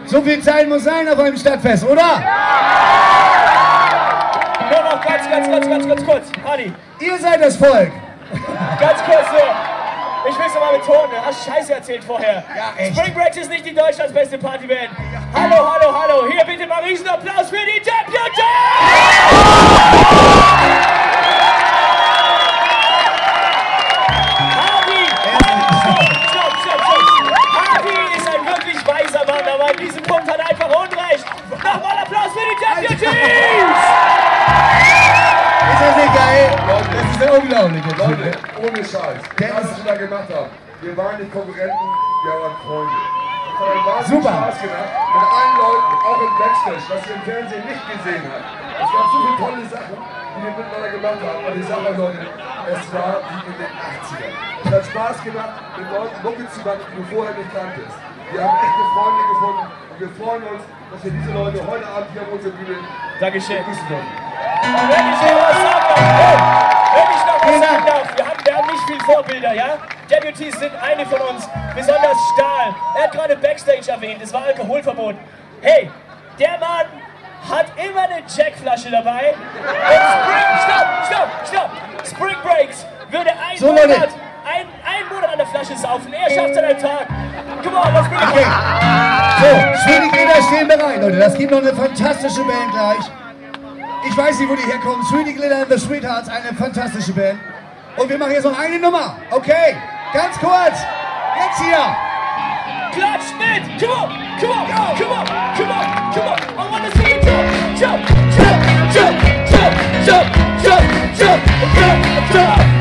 So viel Zeit muss sein auf einem Stadtfest, oder? Nur noch ganz kurz. Hardy. Ihr seid das Volk. Ganz kurz nur. Ich will es mal betonen, du hast Scheiße erzählt vorher. Ja, echt. Springbreax ist nicht die Deutschlands beste Partyband. Hallo. Hier bitte mal Riesenapplaus für die Deputyz! Hardy ist ein wirklich weiser Mann, aber an diesem Punkt hat er einfach Unrecht. Nochmal Applaus für die Deputyz! Ist das nicht geil? Das ist ja unglaublich. Leute, ohne Scheiß, was ich da gemacht habe. Wir waren nicht Konkurrenten, wir waren Freunde. Es hat einen wahnsinnigen Spaß gemacht, mit allen Leuten, auch im Backstage, was ihr im Fernsehen nicht gesehen habt. Es gab so viele tolle Sachen, die wir miteinander gemacht haben. Und ich sage euch Leute, es war wie in den 80ern. Es hat Spaß gemacht, mit Leuten Mucke zu machen, die du vorher nicht kanntest. Wir haben echte Freunde gefunden und wir freuen uns, dass wir diese Leute heute Abend hier auf unserer Bühne begrüßen können. Und wenn ich noch was sagen darf, wir haben nicht viel Vorbilder, ja? Deputyz sind eine von uns, besonders Stahl. Er hat gerade Backstage erwähnt, es war Alkoholverbot. Hey, der Mann hat immer eine Jackflasche dabei. Und Stopp! Springbreax würde einen Monat an der Flasche saufen. Er schafft es an einem Tag. Come on, let's bring it. Okay. So, Schwediglieder stehen bereit, Leute. Das gibt noch eine fantastische Band gleich. Ich weiß nicht, wo die herkommen. Sweetie Glitter and the Sweethearts, eine fantastische Band. Und wir machen jetzt noch eine Nummer. Okay, ganz kurz. Jetzt hier. Klatsch mit. Come on. I want to see you jump.